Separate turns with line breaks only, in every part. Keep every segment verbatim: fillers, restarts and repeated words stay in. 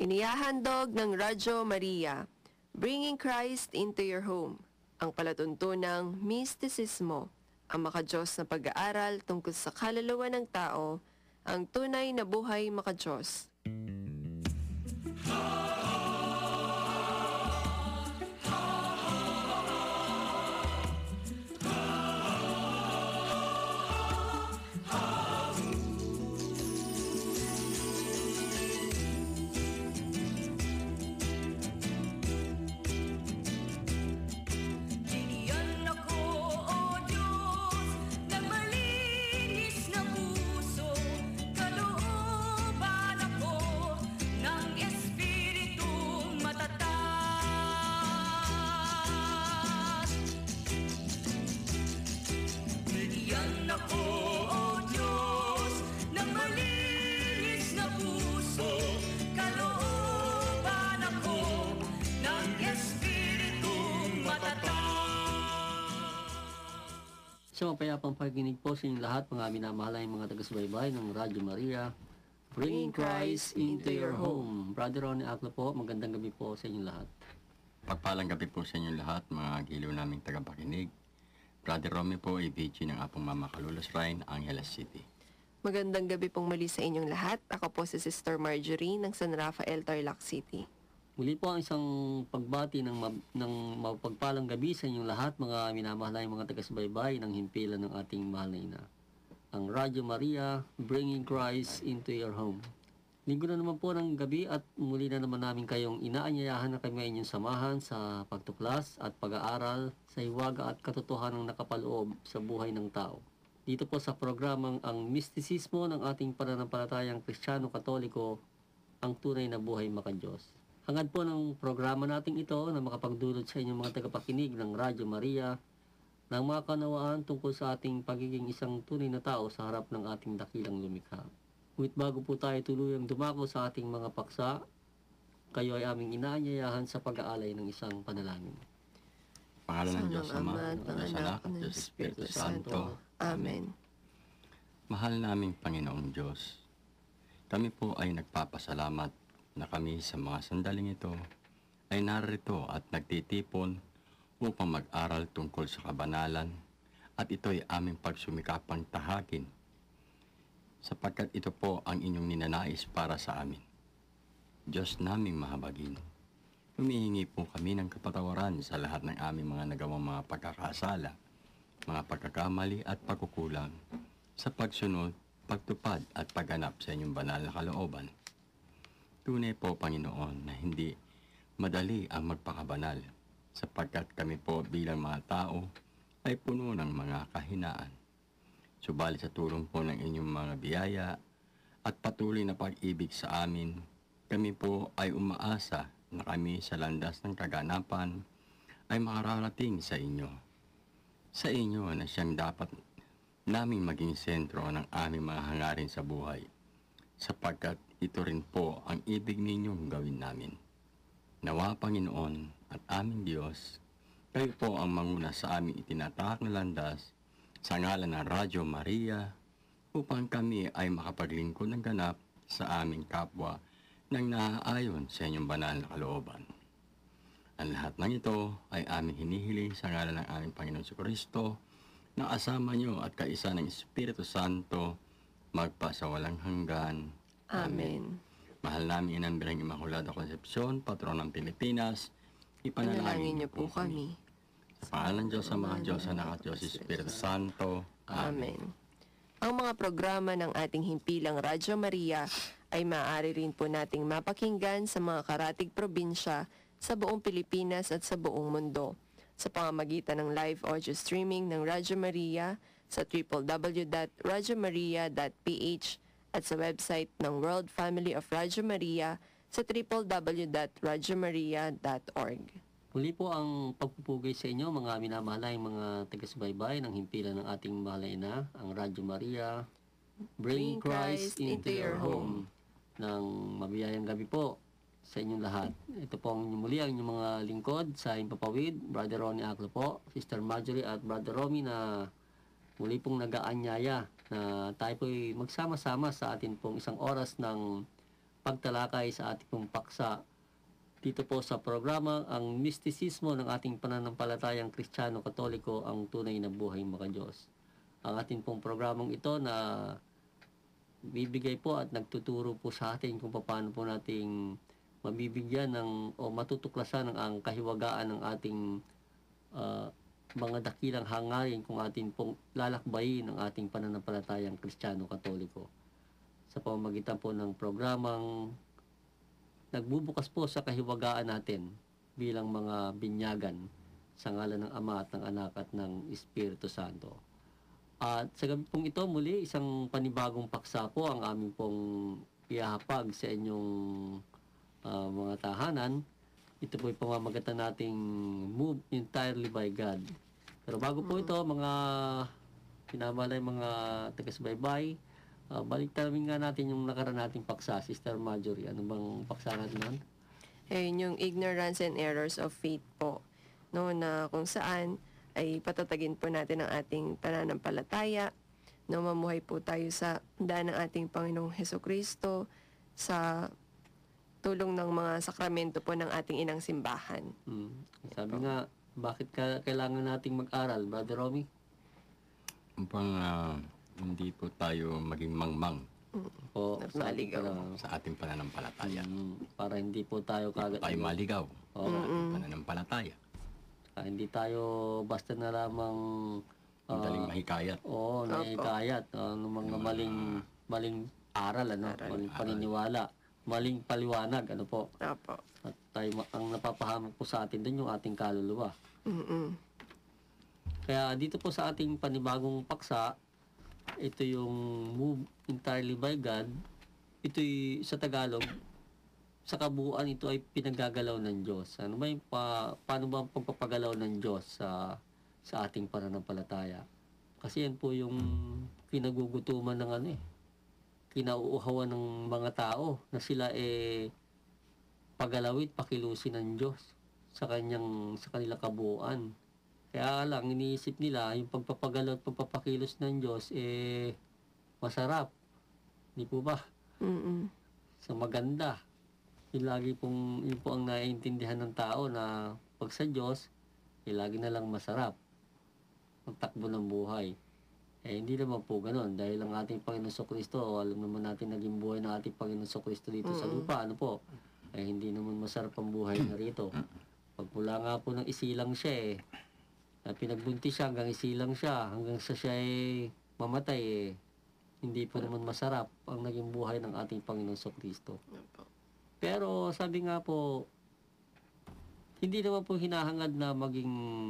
Inihahandog ng Radyo Maria, Bringing Christ into Your Home, ang palatuntunang mistisismo, ang makadiyos na pag-aaral tungkol sa kaluluwa ng tao, ang tunay na buhay makadiyos.
Sa mapayapang paginig po sa inyong lahat, mga minamahalay mga taga-subaybay ng Radyo Maria, Bringing Christ into your home. Brother Ronnie Aclo po, magandang gabi po sa inyong lahat.
Pagpalang gabi po sa inyong lahat, mga giliw naming tagapakinig. Brother Romy po, I B G ng Apong Mama Calulas Shrine, Angeles City.
Magandang gabi pong muli sa inyong lahat. Ako po si Sister Marjorie ng San Rafael, Tarlac City.
Muli po ang isang pagbati ng, ma- ng mapagpalang gabi sa inyong lahat, mga minamahalay mga taga-subaybay ng himpilan ng ating mahal na ina. Ang Radyo Maria, Bringing Christ into your home. Linggo na naman po ng gabi at muli na naman namin kayong inaanyayahan na kami ay inyong samahan sa pagtuklas at pag-aaral sa hiwaga at katotohanang nakapaloob sa buhay ng tao. Dito po sa programang ang mistisismo ng ating pananampalatayang Kristiyano-Katoliko, ang tunay na buhay makadiyos. Hangad po ng programa nating ito na makapagdulot sa inyong mga tagapakinig ng Radyo Maria ng mga kanawaan tungkol sa ating pagiging isang tunay na tao sa harap ng ating dakilang lumikha. Ngunit bago po tayo tuluyang dumako sa ating mga paksa, kayo ay aming inaanyayahan sa pag-aalay ng isang panalangin.
Pangalan ng Diyos Ama,
at ng
Diyos
Anak,
Anak,
at ng
Diyos
Espiritu
Espiritu Santo.
Amen.
Mahal naming Panginoong Diyos, kami po ay nagpapasalamat na kami sa mga sandaling ito ay narito at nagtitipon upang mag-aral tungkol sa kabanalan at ito ay aming pagsumikapang tahakin sapagkat ito po ang inyong ninanais para sa amin. Diyos naming mahabagin, humihingi po kami ng kapatawaran sa lahat ng aming mga nagawang mga pagkakasala, mga pagkakamali at pagkukulang sa pagsunod, pagtupad at pagganap sa inyong banal na kalooban. Tunay po, Panginoon, na hindi madali ang magpakabanal sapagkat kami po bilang mga tao ay puno ng mga kahinaan. Subalit sa tulong po ng inyong mga biyaya at patuloy na pag-ibig sa amin, kami po ay umaasa na kami sa landas ng kaganapan ay makararating sa inyo. Sa inyo na siyang dapat naming maging sentro ng aming mga hangarin sa buhay, sapagkat ito rin po ang ibig ninyong gawin namin. Nawa, Panginoon at aming Diyos, kayo po ang manguna sa aming itinatahak na landas sa ngalan ng Radyo Maria upang kami ay makapaglingkod ng ganap sa aming kapwa nang naaayon sa inyong banal na kalooban. Ang lahat ng ito ay aming hinihiling sa ngalan ng aming Panginoon Jesucristo na asama niyo at kaisa ng Espiritu Santo magpasawalang hanggan.
Amen.
Mahal namin Inang Birheng Immaculada Concepcion, patron ng Pilipinas,
Panalangin niyo po kami.
Sa pangalan ng Diyos, sa mga Diyos, Anak at Diyos, Espiritu Santo. Amen.
Amen. Ang mga programa ng ating himpilang Radyo Maria ay maaari rin po nating mapakinggan sa mga karatig probinsya sa buong Pilipinas at sa buong mundo sa pamamagitan ng live audio streaming ng Radyo Maria sa w w w dot radyo maria dot p h at sa website ng World Family of Radyo Maria sa w w w dot radyo maria dot org.
Muli po ang pagpupugay sa inyo, mga minamahalay mga taga-subaybay ng himpilan ng ating mahal na ina, ang Radyo Maria, Bring Christ into your home. Nang mabiyayang gabi po sa inyong lahat. Ito po ang muli ang inyong mga lingkod sa Impapawid, Brother Ronnie Aclo po, Sister Marjorie at Brother Romy na muli pong nag-aanyaya na tayo po'y magsama-sama sa atin pong isang oras ng pagtalakay sa ating pong paksa dito po sa programa ang mistisismo ng ating pananampalatayang Kristiyano Katoliko, ang tunay na buhay maka-Diyos. Ang ating pong programang ito na bibigay po at nagtuturo po sa atin kung paano po nating mabibigyan ng o matutuklasan ng ang kahiwagaan ng ating uh, mga dakilang hangarin kung atin pong lalakbayin ang ating pananampalatayang Kristiyano Katoliko sa pamamagitan po ng programang nagbubukas po sa kahiwagaan natin bilang mga binyagan sa ngalan ng Ama at ng Anak at ng Espiritu Santo. At sa gabi pong ito, muli, isang panibagong paksa po ang aming pong iahapag sa inyong uh, mga tahanan. Ito po yung pamamagatan nating Move Entirely by God. Pero bago po ito, mga pinamalay mga taga-subaybay, uh, balik namin nga natin yung nakaraan nating paksa, Sister Marjorie. Ano bang paksa natin nun?
Ayun, yung ignorance and errors of faith po. No, na kung saan ay patatagin po natin ang ating pananampalataya, no, mamuhay po tayo sa daan ng ating Panginoong Hesukristo sa tulong ng mga sakramento po ng ating inang simbahan.
Hmm. Sabi nga, bakit ka, kailangan nating mag-aral, Brother Romy?
Upang ah, hindi po tayo maging mangmang
Po,
At
sa ating
maligaw.
pana-
sa ating pananampalataya.
Hmm, para hindi po tayo
Hindi
kagat
po tayo maligaw
Oo.
sa ating pananampalataya.
Ah, hindi tayo basta na lamang
Ang
ah,
daling mahikayat.
oo, naikayat ano mga maling maling aral ano,
Aral.
maling paniniwala, maling paliwanag ano po.
Opo.
At tayo ma- ang napapahamak po sa atin doon yung ating kaluluwa.
Mm-mm.
Kaya dito po sa ating panibagong paksa, ito yung Move Entirely by God. Ito'y sa Tagalog, sa kabuuan ito ay pinagagalaw ng Diyos. Ano ba yung pa, paano ba ang pagpapagalaw ng Diyos sa sa ating pananampalataya? Kasi yan po yung kinagugutuman ng ano eh, kinauuhawan ng mga tao na sila eh pagalawit, pakilusin ng Diyos sa kanyang sa kanilang kabuuan. Kaya lang iniisip nila yung pagpapagalaw at pagpapakilos ng Diyos eh masarap. Di po ba?
Mm-mm.
Sa maganda. Yung lagi pong, yun po ang naiintindihan ng tao na pag sa Diyos, eh, lagi na lang masarap ang takbo ng buhay. Eh, hindi naman po ganun. Dahil ang ating Panginoon Kristo, alam naman natin naging buhay ng ating Panginoon Kristo dito sa lupa. Ano po? Eh, hindi naman masarap ang buhay na rito. Pag mula nga po ng isilang siya eh, na pinagbuntis siya hanggang isilang siya, hanggang sa siya ay mamatay eh, hindi po naman masarap ang naging buhay ng ating Panginoon Kristo.
Opo.
Pero sabi nga po, hindi naman po hinahangad na maging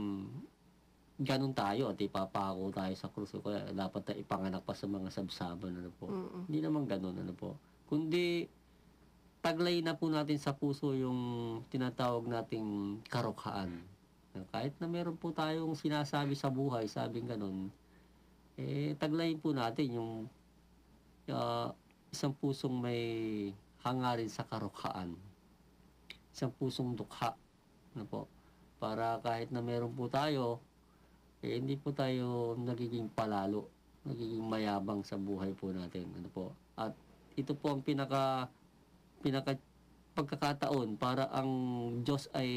ganun tayo at ipapako tayo sa krus. Kaya dapat na ipanganak pa sa mga sabsaban. Ano po.
Mm-mm.
Hindi naman ganun. Ano po. Kundi taglay na po natin sa puso yung tinatawag nating karukhaan. Kahit na meron po tayong sinasabi sa buhay, sabing ganun, eh taglayin po natin yung uh, isang pusong may hangarin sa karukhaan. Isang pusong dukha. Ano po? Para kahit na meron po tayo, eh, hindi po tayo nagiging palalo, nagiging mayabang sa buhay po natin. Ano po? At ito po ang pinaka, pinaka pagkakataon para ang Diyos ay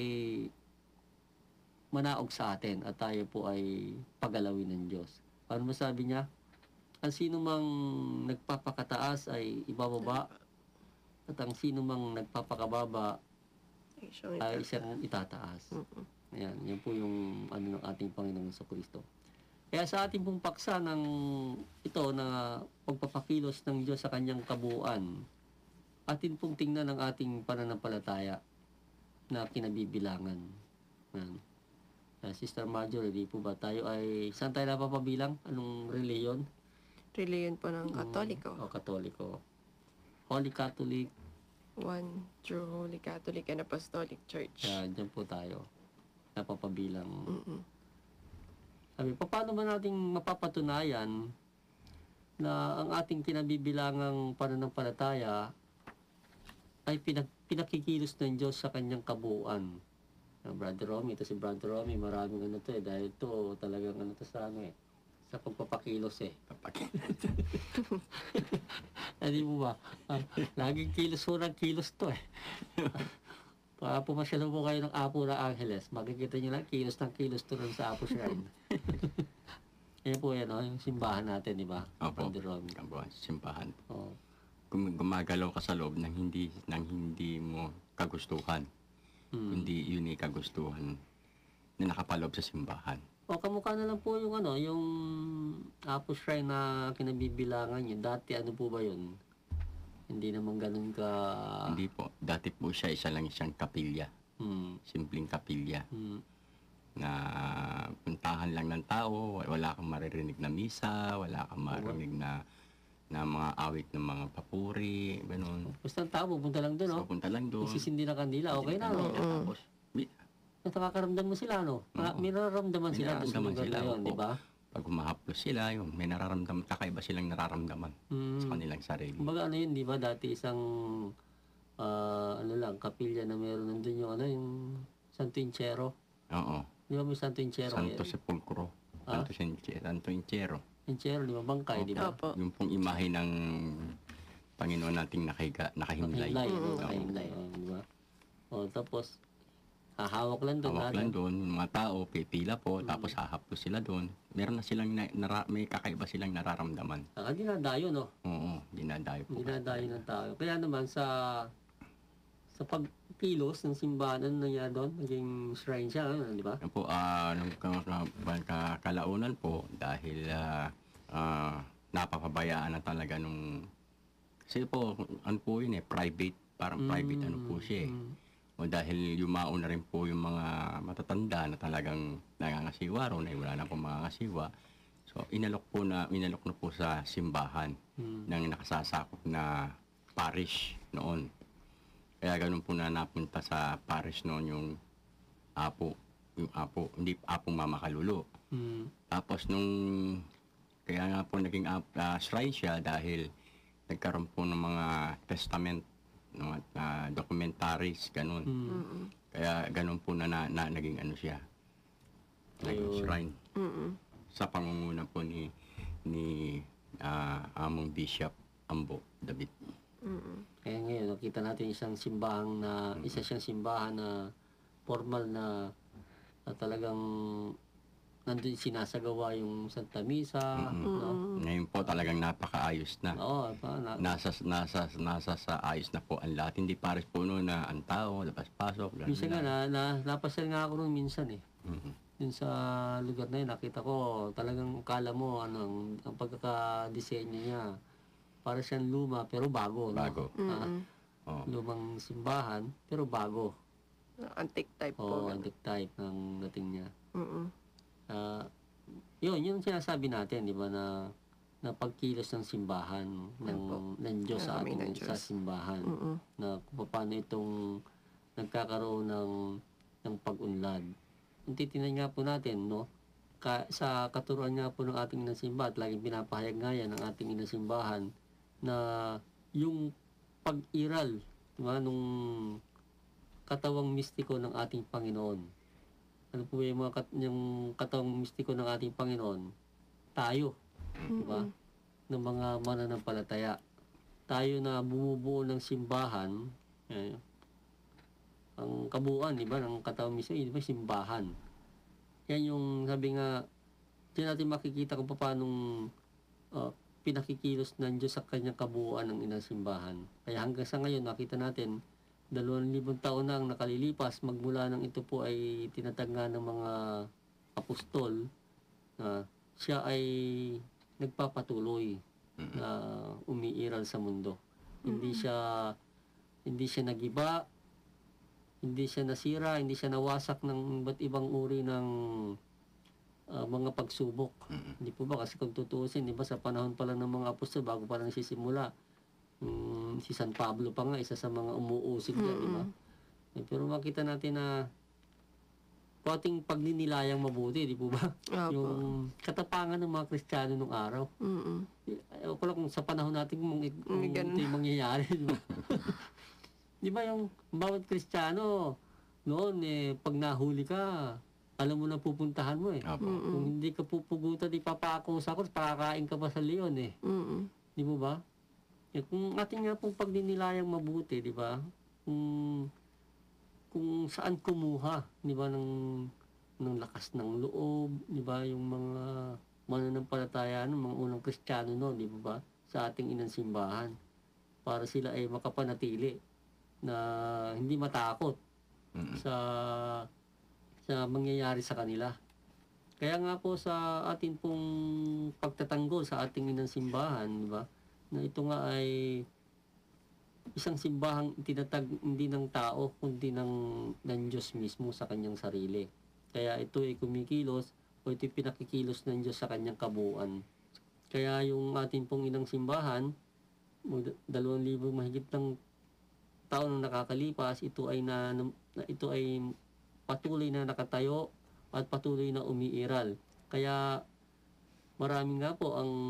manaog sa atin at tayo po ay pagalawin ng Diyos. Paano masabi niya? Ang sino mang nagpapakataas ay ibababa at ang sino mang nagpapakababa
Ay, siyang
ay
ito.
siyang itataas.
Mm-mm.
Ayan, yan po yung ano ng ating Panginoong Kristo. Kaya sa ating pong paksa ng ito na pagpapakilos ng Diyos sa kanyang kabuuan, atin pong tingnan ang ating pananampalataya na kinabibilangan. Ayan. Uh, Sister Marjorie, di po ba tayo ay, saan tayo napapabilang? Anong reliyon?
Reliyon po ng Katoliko.
O, Katoliko. Holy Catholic.
One true Holy Catholic and Apostolic Church.
Kaya dyan po tayo napapabilang.
Mm-mm.
Sabi, paano ba nating mapapatunayan na ang ating kinabibilangang pananampalataya ay pinag, pinakikilos ng Diyos sa kanyang kabuuan? Uh, Brother Romy, ito si Brother Romy, maraming ano to eh, dahil to talagang ano to sa ano eh, sa pagpapakilos eh.
Papakit.
Hindi mo ba? Ah, laging kilos po ng kilos to eh. Para pumasyal po kayo ng Apo na Angeles, makikita nyo lang kilos ng kilos to rin sa Apo Shrine. Yan po yan, oh, yung simbahan natin, di ba?
Opo.
Brother Romy.
Opo, simbahan.
Oh.
Gum- gumagalaw ka sa loob ng hindi ng hindi mo kagustuhan.
Hmm.
Kundi yun ay kagustuhan na nakapaloob sa simbahan.
O kamukha na lang po yung ano, yung Apo Shrine na kinabibilangan nyo. Dati ano po ba yun? Hindi naman ganun ka...
Hindi po. Dati po siya isa lang siyang kapilya.
Hmm.
Simpleng kapilya.
Hmm.
Na puntahan lang ng tao, wala kang maririnig na misa, wala kang maririnig na na mga awit ng mga papuri, ganun.
Basta ang tao, pupunta lang doon,
So,
no?
punta lang doon.
Isisindi na kandila, okay na, no?
Tapos, mi-
At nakakaramdam mo sila, no? Na,
Oo.
may nararamdaman
May
sila doon sa
nararamdaman
lugar
sila,
na yun,
opo.
di ba?
pag humahaplos sila, yun, may nararamdaman, kakaiba silang nararamdaman
Hmm.
sa kanilang sarili.
Kumbaga ano yun, di ba? Dati isang, ah, ano lang, kapilya na meron nandun yung ano, yung Santo Inchero.
Oo.
Di ba may Santo Inchero?
Santo
yan?
Sepulcro.
Ah?
Santo, Sinche- Santo Inchero.
Inchero, di ba? Bangkay, di ba?
Opo.
Yung pong imahe ng Panginoon nating nakahiga, nakahimlay.
Nakahimlay, no?
Oo.
Nakahimlay, oh, di ba? O, tapos, hahawak lang doon.
Hawak
ano?
lang doon, yung mga tao, pipila po, tapos hahaplos sila doon. Meron na silang, na, nara, may kakaiba silang nararamdaman.
Ah, dinadayo, no?
Oo, dinadayo po.
Dinadayo ng tao. Kaya naman sa sa pagkilos ng simbahan, ano nangyari doon? Naging shrine siya, ano, di ba?
Yan po, ah, nung ka- ka- ka- kalaunan po, dahil ah, ah, napapabayaan na talaga nung, kasi po, ano po yun eh, private, parang private ano po siya eh.
Mm.
O dahil yumao na rin po yung mga matatanda na talagang nangangasiwa ro, na wala na po mangangasiwa. So, inalok po na, inalok na po sa simbahan
Mm.
ng nakasasakop na parish noon. Kaya ganun po na napunta sa parish noon yung apo, yung apo, hindi apong Mama Kalulu.
Mm.
Tapos nung, kaya nga po naging ap- ah, shrine siya dahil nagkaroon po ng mga testament, mga ah, documentaries, ganun.
Mm.
Kaya ganun po na, na, na naging ano siya, naging
Ayun.
shrine.
Mm-mm.
Sa pangunguna po ni, ni ah, Among Bishop Ambo David.
Mm-mm.
Kaya ngayon, nakita natin isang simbahan na, isa siyang simbahan na formal na, na talagang nandun sinasagawa yung Santa Misa, no?
Ngayon po talagang napakaayos na.
Oo, pa, na,
Nasa, nasa, nasa sa ayos na po ang lahat. Hindi pares po noon na ang tao, labas-pasok, ganun
minsan nga,
lang.
na, na, napasyal nga ako ron minsan eh.
Mhm.
Dun sa lugar na yun, nakita ko, talagang kala mo, ano, ang, ang pagkakadisenyo niya, para siyang luma, pero bago, no?
Bago.
Ah,
Mm-mm.
Oh.
lumang simbahan, pero bago.
Antique type
O,
po.
antique type ng dating niya.
Mm-mm.
Ah, yun, yun ang sinasabi natin, di ba, na na pagkilos ng simbahan ng, ng Diyos sa
Ng kami ng
ating sa
Diyos.
simbahan,
Mm-mm.
na kung paano itong nagkakaroon ng ng pag-unlad. Kung titingnan nga po natin, no, ka, sa katuruan nga po ng ating inasimba at laging pinapahayag nga yan ng ating inasimbahan na yung pag-iral, di ba, nung katawang mistiko ng ating Panginoon. Ano po yung mga kat- yung katawang mistiko ng ating Panginoon? Tayo, di ba? Ng mga mananampalataya. Tayo na bumubuo ng simbahan, eh, ang kabuuan, di ba, ng katawang mistiko, di ba, simbahan. Yan yung sabi nga, diyan natin makikita kung paano uh, pinakikilos ng Diyos sa kanyang kabuuan ng inang simbahan. Kaya hanggang sa ngayon, nakita natin, dalawang libong taon na ang nakalilipas, magmula nang ito po ay tinatagna ng mga apostol, na siya ay nagpapatuloy na umiiral sa mundo. Hindi siya hindi siya nagiba, hindi siya nasira, hindi siya nawasak ng iba't ibang uri ng ah, mga pagsubok. Hindi po ba? Kasi kung tutuusin, di ba, sa panahon pala ng mga apostol, bago pa lang sisimula, mm, si San Pablo pa nga, isa sa mga umuusig yan, di ba? Eh, pero makita natin na ating pagninilayang mabuti, di po ba?
Opo.
Yung katapangan ng mga Kristiyano nung araw.
Mm-mm.
Ayaw ko lang kung sa panahon natin kung, kung
May ganun.
ito yung mangyayari, di ba? Di ba yung bawat Kristiyano noon, eh, pag nahuli ka, alam mo na pupuntahan mo eh.
Opo.
Kung hindi ka pupugutan, ipapako sa course, pakakain ka pa sa leon eh.
Mm-mm.
Di mo ba? Eh, kung ating nga pong pagdinilayang mabuti, di ba? Kung, kung saan kumuha, di ba, ng, ng lakas ng loob, di ba, yung mga mananampalataya, ng mga unang Kristiyano no, di ba, sa ating inang simbahan. Para sila ay makapanatili na hindi matakot
Mm.
sa sa mangyayari sa kanila. Kaya nga po sa atin pong pagtatanggol sa ating inang simbahan, di ba? Na ito nga ay isang simbahang tinatag hindi ng tao kundi ng ng Diyos mismo sa kanyang sarili. Kaya ito ay kumikilos o ito ay pinakikilos ng Diyos sa kanyang kabuuan. Kaya yung ating pong inang simbahan, mag- dalawang libo mahigit ng taon na nakakalipas, ito ay na, na ito ay patuloy na nakatayo at patuloy na umiiral. Kaya marami nga po ang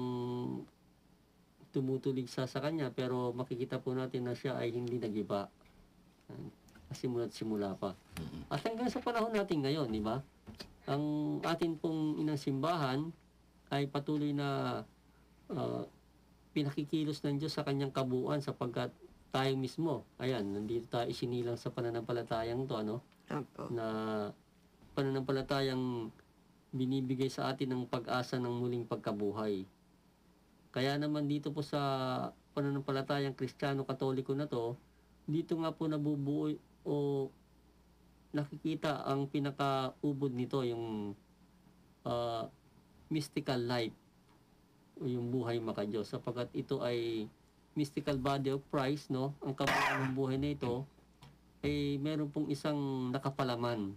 tumutulig sa sa kanya, pero makikita po natin na siya ay hindi nagiba. Simula't simula pa. At hanggang sa panahon natin ngayon, di ba? Ang atin pong inang simbahan ay patuloy na ah, pinakikilos ng Diyos sa kanyang kabuuan sapagkat tayo mismo, ayan, nandito tayo isinilang sa pananampalatayang to, ano?
Opo.
Na pananampalatayang binibigay sa atin ng pag-asa ng muling pagkabuhay. Kaya naman dito po sa pananampalatayang Kristiyano Katoliko na to, dito nga po nabubuo o nakikita ang pinakaubod nito, yung ah, mystical life o yung buhay makadiyos, sapagkat ito ay mystical body of Christ, no? Ang kabuuan ng buhay na ito ay meron pong isang nakapalaman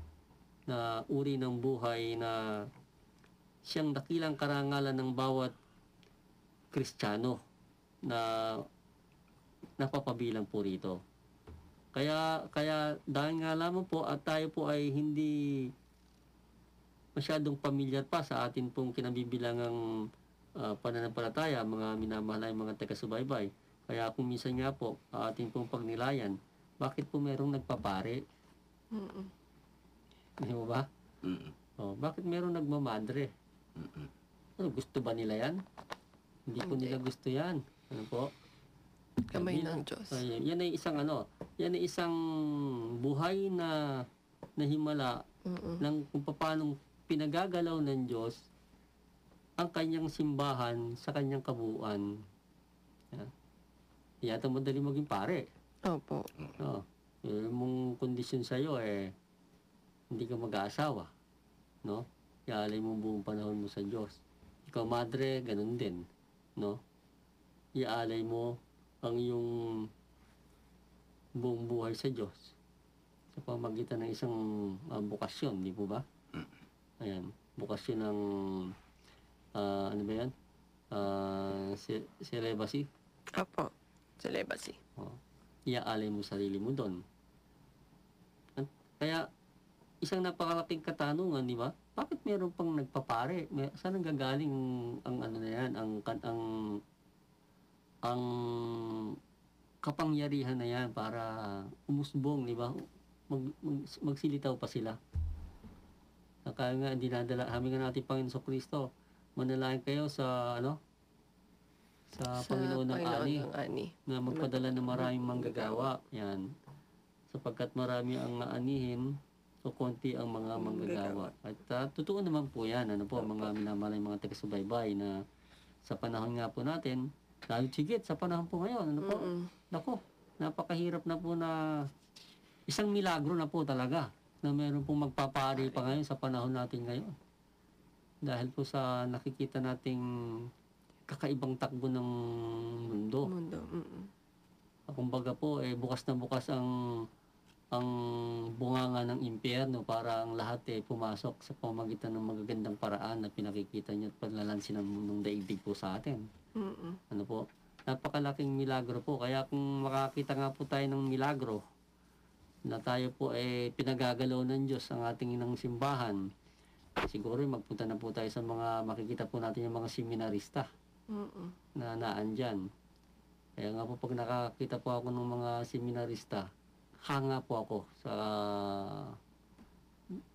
na uri ng buhay na siyang dakilang karangalan ng bawat Kristiyano na napapabilang po rito. Kaya kaya dahil nga lamang po at tayo po ay hindi masyadong pamilyar pa sa atin pong kinabibilangang uh, pananampalataya, mga minamahal mga taga-subaybay. Kaya kung minsan nga po, uh, ating pong pagnilayan, bakit po merong nagpapare?
Mm-mm.
Hindi mo ba?
Mm.
Oh, bakit merong nagmamadre?
Mm.
Ano, gusto ba nila yan? Hindi po
Hindi.
nila gusto yan. Ano po?
Kamay
Yan-
ng Diyos.
Ay, yan ay isang ano, yan ay isang buhay na nahimala
Mm-mm.
ng kung paano pinagagalaw ng Diyos ang kanyang simbahan sa kanyang kabuuan. Yan. Yata madali maging pare.
Opo.
No. Yung mong kondisyon sa'yo eh, hindi ka mag-aasawa. No? Iaalay mo buong panahon mo sa Diyos. Ikaw madre, ganun din. No? Iaalay mo ang iyong buong buhay sa Diyos sa pamagitan ng isang uh, bukasyon, di po ba? Ayan, bukasyon ng ah, ano ba yan? Uh, celibacy.
Opo. Celibacy.
Oh, iaalay mo sarili mo doon. At kaya, isang napakalaking katanungan, di ba? Bakit meron pang nagpapare? May, saan ang gagaling ang ano na yan, ang, kan- ang, ang kapangyarihan na yan para umusbong, di ba? Mag, mag, magsilitaw pa sila. Kaya nga, dinadala, kami nga natin Panginoon sa Kristo, manalangin kayo sa, ano? Sa, Panginoon ng ani
ng ani.
na magpadala ng maraming manggagawa. Yan. Sapagkat marami ang naanihin, so konti ang mga manggagawa. At uh, totoo naman po yan, ano po, mga minamalay mga taga-subaybay na sa panahon nga po natin, lalo sigit sa panahon po ngayon, ano po,
Mm-mm.
nako, napakahirap na po na isang milagro na po talaga na meron pong magpapari pa ngayon sa panahon natin ngayon. Dahil po sa nakikita nating kakaibang takbo ng mundo.
Mundo. Mm-mm.
Kumbaga po, eh, bukas na bukas ang ang bunganga ng impyerno para ang lahat eh pumasok sa pamagitan ng magagandang paraan na pinakikita niyo at panlalansin ng, ng daigdig po sa atin.
Mm-mm.
Ano po? Napakalaking milagro po. Kaya kung makakita nga po tayo ng milagro na tayo po eh pinagagalaw ng Diyos ang ating inang simbahan, siguro magpunta na po tayo sa mga makikita po natin yung mga seminarista
Mm-mm.
na naandyan. Kaya nga po pag nakakita po ako ng mga seminarista, hanga po ako sa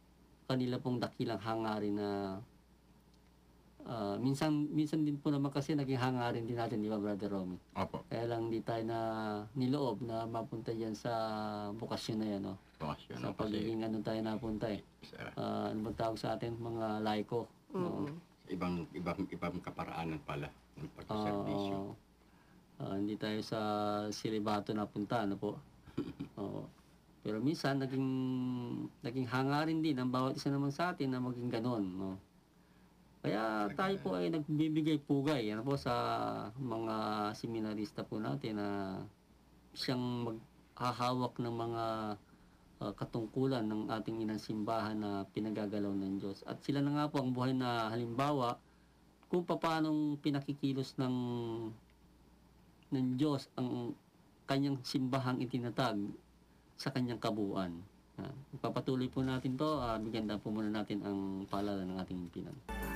kanila pong dakilang hangarin na ah, minsan minsan din po naman kasi naging hangarin din natin, di ba, Brother Romy?
Opo.
Kaya lang di tayo na niloob na mapunta yan sa bukasyon na yan, no?
Bukasyon,
Sa
no? Kasi
pagiging ano tayo napunta eh.
sa
Ah, ano ba tawag sa atin? Mga laiko. No?
ibang, ibang, ibang kaparaanan pala ng pagsaservisyo.
Oo. Ah, hindi tayo sa silibato napunta, ano po? Oo. Pero minsan, naging, naging hangarin din ang bawat isa naman sa atin na maging ganon, no? Kaya tayo po ay nagbibigay pugay, ano po, sa mga seminarista po natin na siyang maghahawak ng mga ah, katungkulan ng ating inang simbahan na pinagagalaw ng Diyos. At sila na nga po ang buhay na halimbawa kung paanong pinakikilos ng ng Diyos ang kanyang simbahang itinatag sa kanyang kabuuan. Uh, Ipapatuloy po natin to, uh, bigyan na po muna natin ang paalala ng ating himpilan.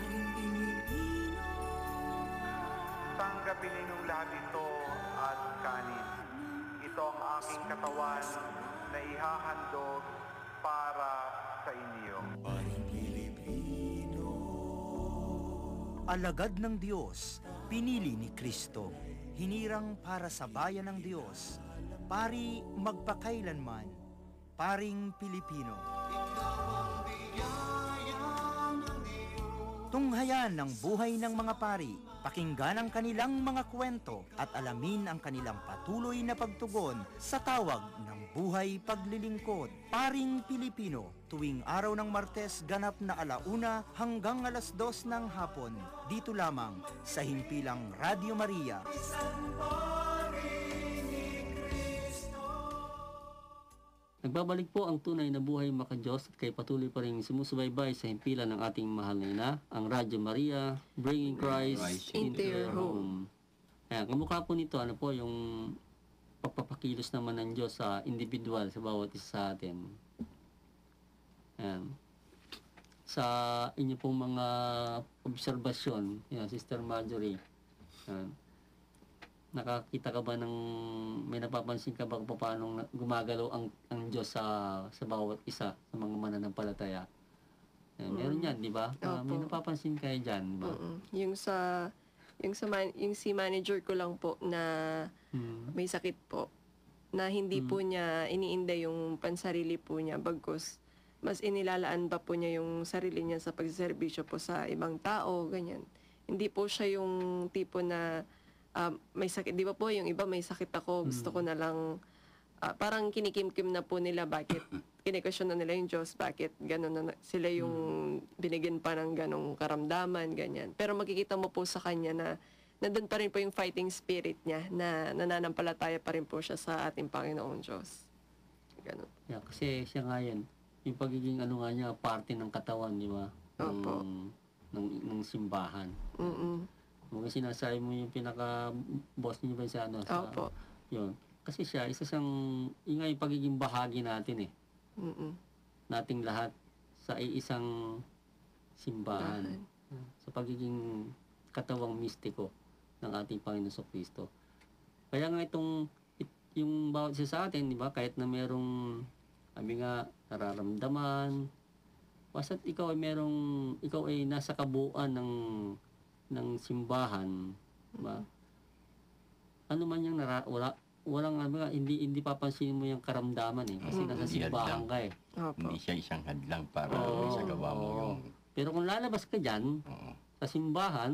Tanggapin ninyong lahat ito at kanin. Ito ang aking katawan na ihahandog para sa inyo.
Alagad ng Diyos, pinili ni Kristo, hinirang para sa bayan ng Diyos, pari magpakailanman, paring Pilipino. Tunghayan ng buhay ng mga pari, pakinggan ang kanilang mga kwento at alamin ang kanilang patuloy na pagtugon sa tawag ng buhay paglilingkod. Paring Pilipino, tuwing araw ng Martes ganap na alauna hanggang alas dos ng hapon. Dito lamang sa Himpilang Radio Maria.
Nagbabalik po ang tunay na buhay maka-Diyos at kayo patuloy pa rin sumusubaybay sa himpilan ng ating mahal na ina, ang Radyo Maria, bringing Christ
Christ
into
into
your
your
home. Ayan, kamukha po nito, ano po, yung pagpapakilos naman ng Diyos sa individual, sa bawat isa sa atin. Ayan. Sa inyo pong mga obserbasyon, yan, Sister Marjorie, ayan, nakakita ka ba ng, may napapansin ka ba kung paano gumagalaw ang, ang Diyos sa, sa bawat isa, sa mga mananampalataya? Ayan, meron yan, di ba? Ah, may
Opo.
napapansin kayo dyan, di ba?
Mm-mm. Yung sa yung sa man, yung si manager ko lang po na
Hmm.
may sakit po na hindi po niya iniinda yung pansarili po niya bagkus mas inilalaan pa po niya yung sarili niya sa pagserbisyo po sa ibang tao, ganyan. Hindi po siya yung tipo na ah, may sakit, di ba po yung iba may sakit ako, gusto ko na lang ah, parang kinikimkim na po nila bakit kinikasyon na nila yung Diyos, bakit gano'n na na- sila yung binigyan pa ng ganong karamdaman, ganyan. Pero makikita mo po sa kanya na nandun pa rin po yung fighting spirit niya na nananampalataya pa rin po siya sa ating Panginoong Diyos. Ganun.
Yeah, kasi siya nga yan, yung pagiging ano nga niya, parte ng katawan, di ba?
Opo.
Ng, ng, ng simbahan.
Mm-mm.
Mga sinasabi mo yung pinaka-boss niyo ba sa ano? Sa,
Opo.
yun. Kasi siya, isa siyang, yun nga yung pagiging bahagi natin eh.
Mm-mm.
Nating lahat sa iisang simbahan. Sa pagiging katawang mistiko ng ating Panginoon Kristo. Kaya nga itong, it- yung bawat isa sa atin, di ba, kahit na merong, sabi nga, nararamdaman, basta't ikaw ay merong, ikaw ay nasa kabuuan ng, ng simbahan, di ba? Ano man yung nara, wala, walang ano nga, hindi hindi papansinin mo yung karamdaman eh kasi nasa
Hindi
simbahan
hadlang.
ka eh.
Opo.
Hindi siya isang hadlang para
Oo,
sa gawa mo
oo.
yung...
Pero kung lalabas ka diyan
Oo.
sa simbahan,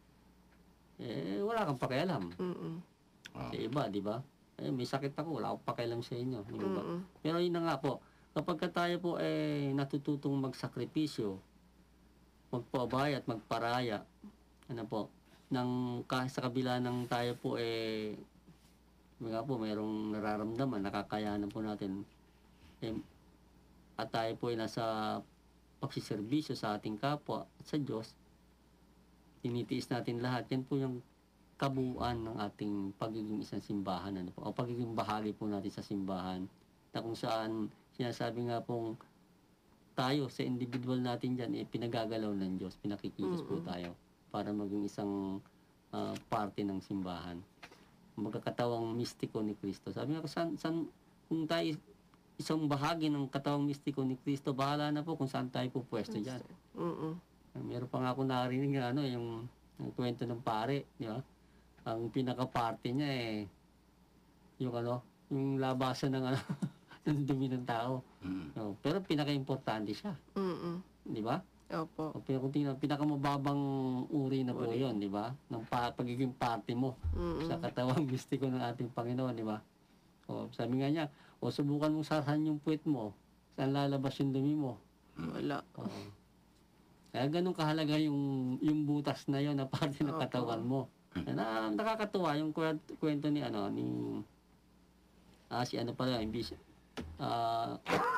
eh wala kang pakialam.
Mm-mm.
Oo.
Sa iba, di ba? Eh, may sakit ako, wala akong pakialam sa inyo. Di ba?
Mm-mm.
Pero yun na nga po, kapag ka tayo po eh natututong magsakripisyo, magpabay at magparaya, ano po, ng, ka- sa kabila ng tayo po eh, mga po, mayroong nararamdaman, nakakayanan po natin, eh, at tayo po ay nasa pagsiservisyo sa ating kapwa at sa Diyos, tinitiis natin lahat. Yan po yung kabuuan ng ating pagiging isang simbahan, ano po, o pagiging bahagi po natin sa simbahan, na kung saan sinasabi nga pong tayo sa individual natin dyan, eh, pinagagalaw ng Diyos, pinakikilos po tayo para maging isang ah, parte ng simbahan. Magkakatawang mistiko ni Kristo. Sabi nga, san, san, kung tayo isang bahagi ng katawang mistiko ni Kristo, bahala na po kung saan tayo po pwesto dyan.
Mm-mm.
Meron pa nga ako narinig na ano, yung, yung kwento ng pare, di ba? Ang pinaka-party niya eh, yung ano, yung labasan ng ano, ng dumi ng tao.
Mm.
No, pero pinaka-importante siya,
Mm-mm.
di ba?
Opo.
O, pero kung tingnan, pinakamababang uri na po
Uri.
yun, di ba? Ng pa, pagiging party mo
Mm-mm.
sa katawang mistiko ng ating Panginoon, di ba? O, sabi nga niya, o subukan mong sarahan yung puwet mo, saan lalabas yung dumi mo?
Wala.
Oo. Kaya ganun kahalaga yung yung butas na yon na parte ng
Opo.
katawan mo. Na, nakakatuwa yung kwento, kwento ni ano ni ah si ano pala imbis ah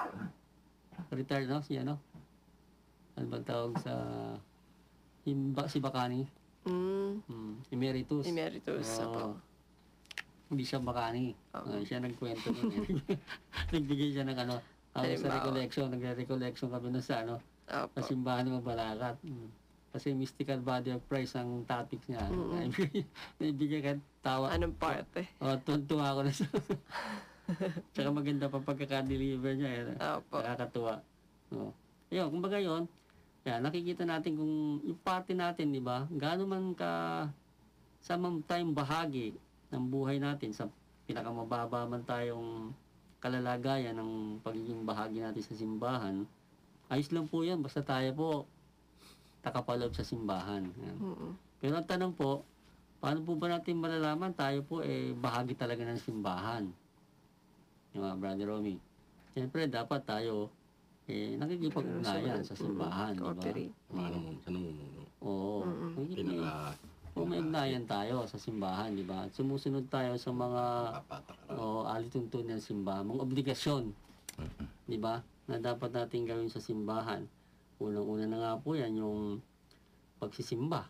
retired no si ano ano bang tawag sa yung, ba- si Bacani
Mm.
hmm, emeritus.
Emeritus.
Oo.
Opo.
Hindi siya Bacani.
Oo.
Ah, siya nagkwento nun. eh. Nagbigay siya ng ano ah, sa
Halimbawa.
recollection, nagre-recollection kami nun sa ano
Opo.
sa simbahan ng Mabalacat. Mm. Kasi mystical body of Christ ang topic niya.
Mm-mm.
Naibigay ka tawa.
Anong parte?
O, oh, tuntua ako na sa... Tsaka maganda pa pagkaka-deliver niya. Eh.
Opo.
Nakakatuwa. No. Ayun, kumbaga yun, yan, nakikita natin kung yung party natin, di ba? Gaano man ka sa mam- tayong bahagi ng buhay natin, sa pinakamababa man tayong kalalagayan ng pagiging bahagi natin sa simbahan, ayos lang po yan, basta tayo po takapaloob sa simbahan. Yan.
Mm-mm.
Pero ang tanong po, paano po ba natin malalaman tayo po eh bahagi talaga ng simbahan? Yung mga Brother Romy. Siyempre, dapat tayo eh nakikipag-ugnayan sa simbahan, di ba?
Cooperate.
Mga namun, sa namumuno.
Oo.
Mm-mm.
Nakikipag-
Pinaka...
Kung may ugnayan tayo sa simbahan, di ba? At sumusunod tayo sa mga
Papatakaran.
o alituntunin ng simbahan, mga obligasyon, di ba? Na dapat natin gawin sa simbahan. Unang-una na nga po yan yung pagsisimba.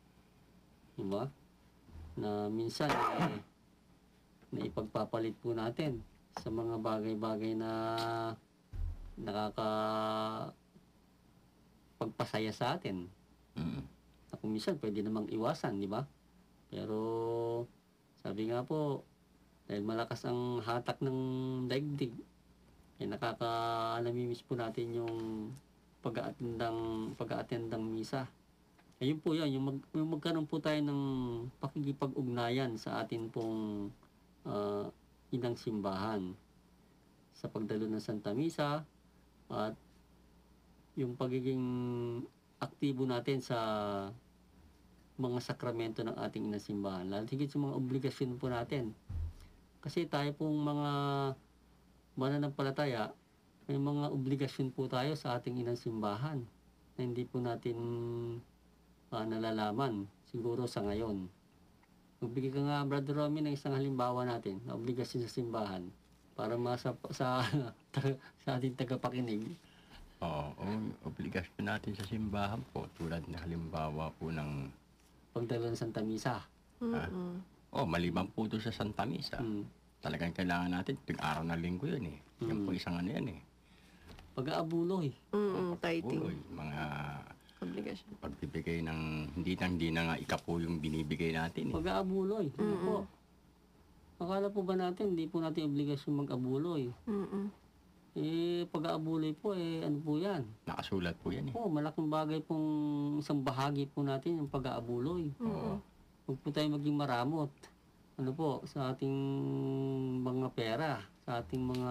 Di ba? Na minsan eh, na ipagpapalit po natin sa mga bagay-bagay na nakaka pagpasaya sa atin.
Mm.
Na kung minsan pwede namang iwasan, di ba? Pero sabi nga po, dahil malakas ang hatak ng daigdig, eh nakaka-namimiss po natin yung pag-aatendang pag-aatendang misa. Ayun po yan, yung, mag, yung magkaroon po tayo ng pakikipag-ugnayan sa atin pong ah, inang simbahan sa pagdalo ng Santa Misa at yung pagiging aktibo natin sa mga sakramento ng ating inang simbahan. Lalo higit sa mga obligasyon po natin. Kasi tayo pong mga mananampalataya, may mga obligasyon po tayo sa ating inang simbahan na hindi po natin ah, nalalaman siguro sa ngayon. Magbigay ka nga, Brother Romy, ng isang halimbawa natin na obligasyon sa simbahan para masa sa, sa ating tagapakinig.
Oo, oh, obligasyon natin sa simbahan po, tulad na halimbawa po ng,
Pagdalo ng Santa Misa.
Mm-mm.
oh, maliban po doon sa Santa Misa.
Hmm.
Talagang kailangan natin, tuwing araw ng linggo yun eh. Yung
Mm.
po isang ano yan eh.
Pag-aabuloy.
Mm-mm. Tithing.
Uy, mga
Obligasyon.
pagbibigay ng, hindi na, hindi na nga ikapo yung binibigay natin eh.
Pag-aabuloy. Ano
Mm-mm.
po? Akala po ba natin, hindi po natin obligasyon mag-abuloy?
Mm-mm.
Eh, pag-aabuloy po, eh, ano po yan?
Nakasulat po yan eh.
Oo, malaking bagay pong isang bahagi po natin yung pag-aabuloy.
Oo.
Huwag po tayo maging maramot. Ano po, sa ating mga pera, sa ating mga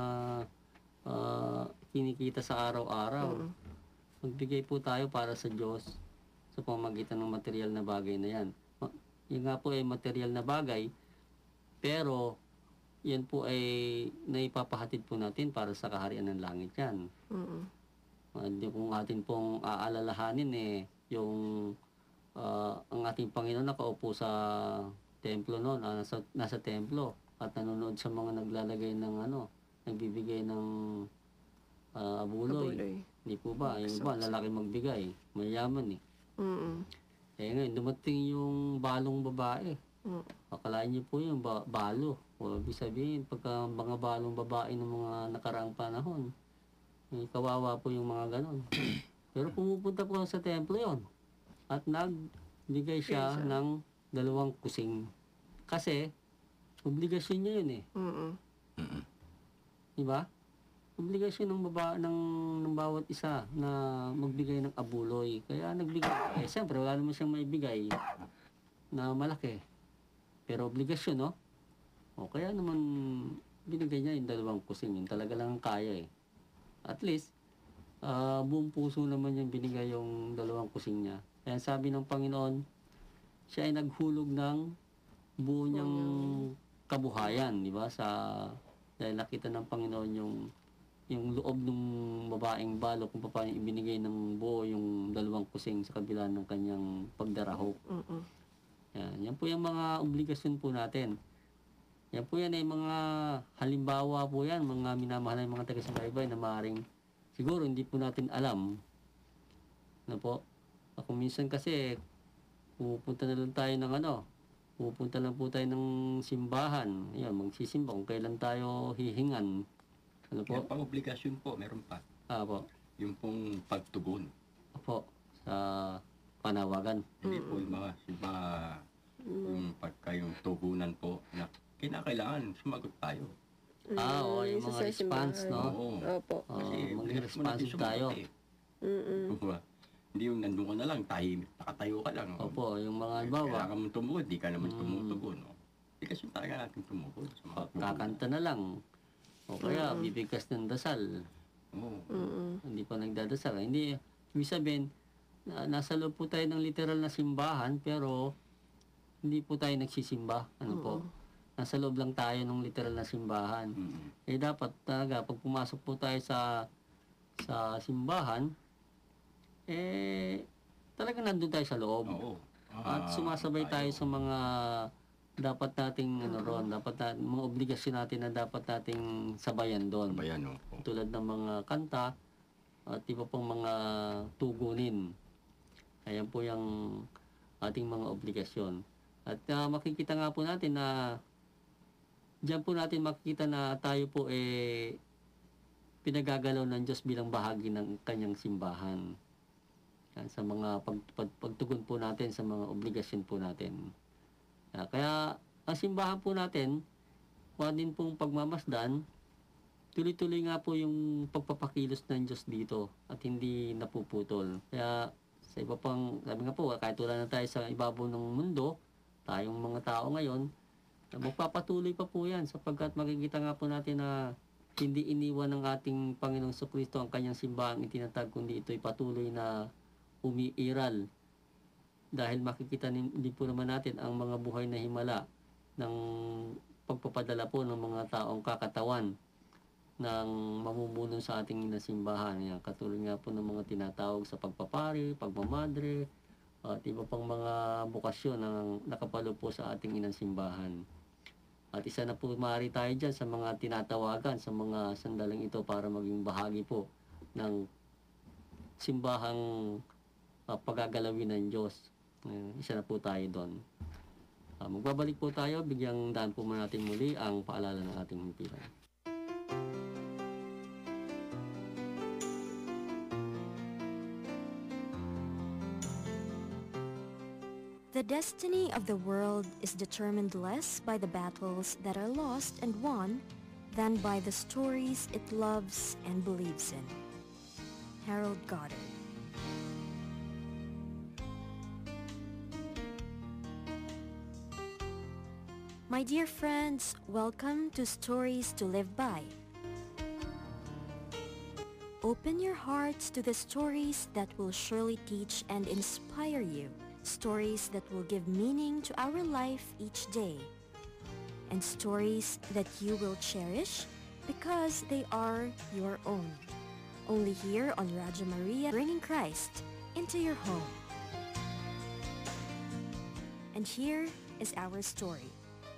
ah, kinikita sa araw-araw.
Mm.
Magbigay po tayo para sa Diyos sa pamamagitan ng material na bagay na yan. Ma- Yan nga po ay material na bagay, pero yan po ay naipapahatid po natin para sa kaharian ng langit yan.
Mm-mm.
Hindi kung atin pong aalalahanin eh, yung ah, ang ating Panginoon nakaupo sa templo noon, ah, nasa, nasa templo at nanonood sa mga naglalagay ng ano, nagbibigay ng ah, abuloy.
Abuloy.
Hindi po ba? Yung iba, lalaki magbigay. Mayaman eh.
Mm-mm.
Eh ngayon, dumating yung balong babae.
Mm.
Akalain niyo po yung ba- balo. O ibig sabihin, pagka mga balong babae ng mga nakaraang panahon, eh, kawawa po yung mga ganon. Pero pumupunta po sa templo yon at nagbigay siya
Siya.
ng dalawang kusing. Kasi, obligasyon niya yun eh.
Mm-mm.
Mm-mm.
Di ba? obligasyon ng baba ng, ng bawat isa na magbigay ng abuloy. Kaya nagbigay. Eh, siyempre, wala naman siyang maibigay na malaki. Pero obligasyon, no? O kaya naman binigay niya yung dalawang kusing. Yun talaga lang ang kaya eh. At least, ah, buong puso naman yung binigay yung dalawang kusing niya. Kaya sabi ng Panginoon, siya ay naghulog ng buo niyang kabuhayan, di ba? Sa dahil nakita ng Panginoon yung yung loob ng babaeng balo kung paano ibinigay ng buo yung dalawang kusing sa kabila ng kanyang pagdarahok.
Mm-mm.
Yan, yan po yung mga obligasyon po natin. Yan po yan ay mga halimbawa po yan, mga minamahal ng mga taga-subaybay na maaaring siguro hindi po natin alam. Na po, ako minsan kasi pupunta na lang tayo ng ano, pupunta lang po tayo ng simbahan. Yan, magsisimba kung kailan tayo hihingan. Ano po?
Kaya pang obligasyon po, meron pa.
Ah, po.
Yung pong pagtugon.
Opo, sa panawagan.
Hindi po yung mga, yung mga yung pagka yung tugunan po na kinakailangan sumagot tayo.
Ah, oo, yung
isa
mga
sa
response,
simbahan.
no?
Oo.
Opo.
Oh,
Kasi
maging
obligasyon mo natin
responsive
sumagot
tayo.
eh.
Mm-mm.
Diba? Hindi yung nandun ka na lang, tahimik, nakatayo ka lang.
Opo, yung mga halimbawa,
Kailangan mo tumugon, di ka naman
Mm.
tumutugon. No? Obligasyon talaga natin tumugon. Sa mga
kakanta na lang. O kaya, bibigkas ng dasal.
Oo.
Mm-mm.
Hindi pa nagdadasal. Hindi, ibig sabihin, na, nasa loob po tayo ng literal na simbahan, pero hindi po tayo nagsisimba. Ano po? Nasa loob lang tayo ng literal na simbahan.
Mm.
Eh dapat talaga, pag pumasok po tayo sa sa simbahan, eh, talaga nandun tayo sa loob.
Oo.
At
Ah,
sumasabay tayo
tayo.
sa mga dapat nating ano ron, dapat na, mga obligasyon natin na dapat nating sabayan doon.
Bayan, no?
Tulad ng mga kanta at iba pang mga tugunin. Ayan po yung ating mga obligasyon. At ah, makikita nga po natin na diyan po natin makikita na tayo po eh pinagagalaw ng Diyos bilang bahagi ng kanyang simbahan. Yan, sa mga pag, pag, pagtugon po natin sa mga obligasyon po natin. Ah, kaya ang simbahan po natin, kuha din pong pagmamasdan, tuloy-tuloy nga po yung pagpapakilos ng Diyos dito at hindi napuputol. Kaya sa iba pang, sabi nga po, kahit wala na tayo sa ibabaw ng mundo, tayong mga tao ngayon, magpapatuloy pa po yan sapagkat makikita nga po natin na hindi iniwan ng ating Panginoong Kristo ang kanyang simbahang itinatag, kundi ito'y patuloy na umiiral. Dahil makikita din po naman natin ang mga buhay na himala ng pagpapadala po ng mga taong kakatawan ng mamumuno sa ating inasimbahan. Yan, katulad nga po ng mga tinatawag sa pagpapari, pagmamadre, at iba pang mga bukasyon na nakapalo po sa ating inasimbahan. At isa na po maaari tayo dyan sa mga tinatawagan sa mga sandaling ito para maging bahagi po ng simbahang uh, pagagalawin ng Diyos. Uh, isa na po tayo doon. Uh, magbabalik po tayo, bigyang daan po muna natin muli ang paalala ng ating himpilan.
The destiny of the world is determined less by the battles that are lost and won than by the stories it loves and believes in. Harold Goddard. My dear friends, welcome to Stories to Live By. Open your hearts to the stories that will surely teach and inspire you. Stories that will give meaning to our life each day. And stories that you will cherish because they are your own. Only here on Radyo Maria, bringing Christ into your home. And here is our story.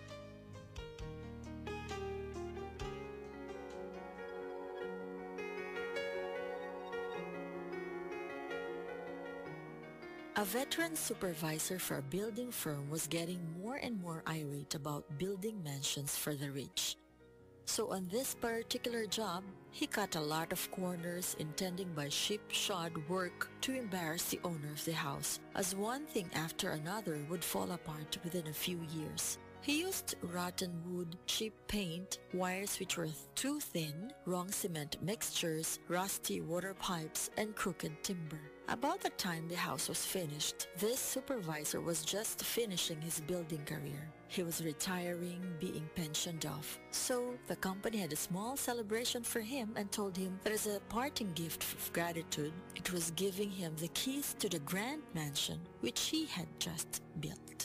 A veteran supervisor for a building firm was getting more and more irate about building mansions for the rich. So on this particular job, he cut a lot of corners intending by sheep-shod work to embarrass the owner of the house, as one thing after another would fall apart within a few years. He used rotten wood, cheap paint, wires which were too thin, wrong cement mixtures, rusty water pipes, and crooked timber. About the time the house was finished, this supervisor was just finishing his building career. He was retiring, being pensioned off. So the company had a small celebration for him and told him that as a parting gift of gratitude, it was giving him the keys to the grand mansion which he had just built.